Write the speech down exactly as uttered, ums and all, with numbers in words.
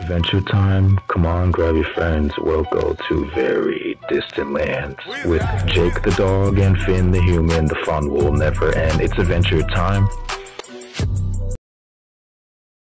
Adventure time, come on, grab your friends, we'll go to very distant lands. With Jake the dog and Finn the human, the fun will never end. It's adventure time.